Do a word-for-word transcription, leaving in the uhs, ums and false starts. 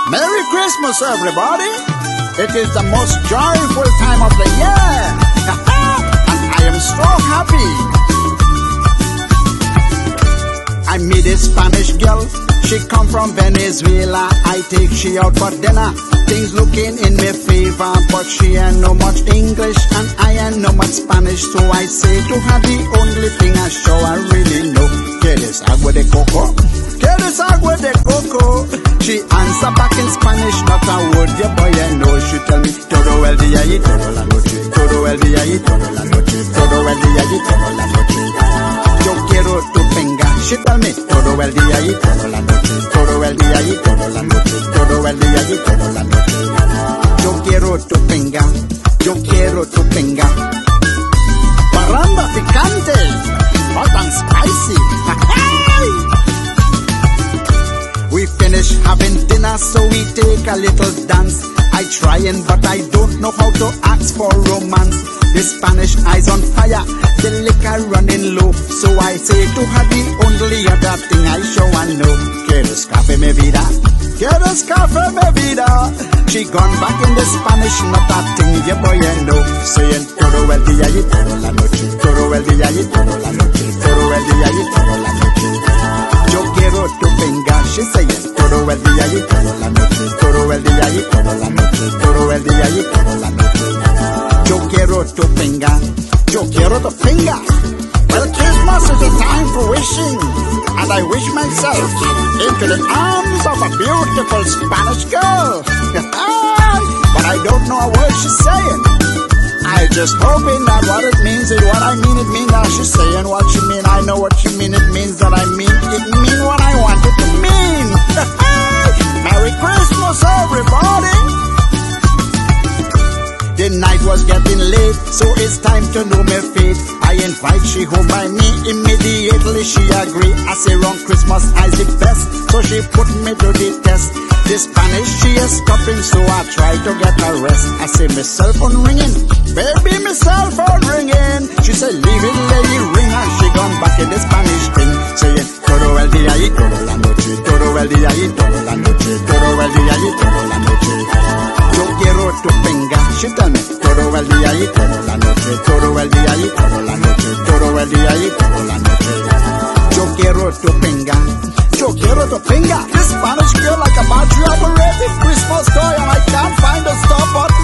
Merry Christmas, everybody! It is the most joyful time of the year, and I am so happy. I meet a Spanish girl, she come from Venezuela. I take she out for dinner, things looking in my favor, but she ain't know much English and I ain't know much Spanish. So I say to her, the only thing I show I really know, ¿Quieres agua de coco? ¿Quieres agua de coco? She answer back in Spanish, not a word, yeah boy, I know. She tell me, todo el día y toda la noche, todo el día y toda la noche, todo el día y toda la noche. Yo quiero tu penga. She tell me, todo el día y toda la noche, todo el día y toda la noche, todo el día y toda la noche. Yo quiero tu penga, yo quiero tu penga. Parranda picante, hot and spicy. We finish having dinner, so we take a little dance. I trying, but I don't know how to ask for romance. The Spanish eyes on fire, the liquor running low. So I say to her, the only other thing I show I know. ¿Quieres café, mi vida? ¿Quieres café, mi vida? She gone back in the Spanish, not a thing, yeah boy, I know. Saying, todo el día y toda la noche, todo el día y toda la noche, todo el día y toda la noche. Yo quiero tu penga, she saying, todo el día y toda la noche, todo el día y toda la noche, todo el día y toda la noche. Yo quiero tu penga, yo quiero tu penga. Well, Christmas is a time for wishing, and I wish myself into the arms of a beautiful Spanish girl. But I don't know a word she's saying. I just hoping that what it means is what I mean it means that she's saying what she mean. I know what she mean, it means that I mean it mean what I want it to mean. Merry Christmas, everybody! The night was getting late, so it's time to know my fate. I invite she home by me, immediately she agree. I say round Christmas I's the best, so she put me to the test. The Spanish she is stopping, so I try to get her rest. I say my cell phone ringing, baby my cell phone ringing. She say leave it, let it ring, and she gone back in the Spanish thing, saying todo el día y toda la noche, todo el día y toda la noche, todo el día y toda la noche. Yo quiero tu penga, she tell me, todo el día y toda la noche, todo el día y toda la noche, todo el día y toda la noche. Yo quiero tu penga, yo quiero tu penga. This Spanish girl like a battery operated Christmas toy, and I can't find a stop button.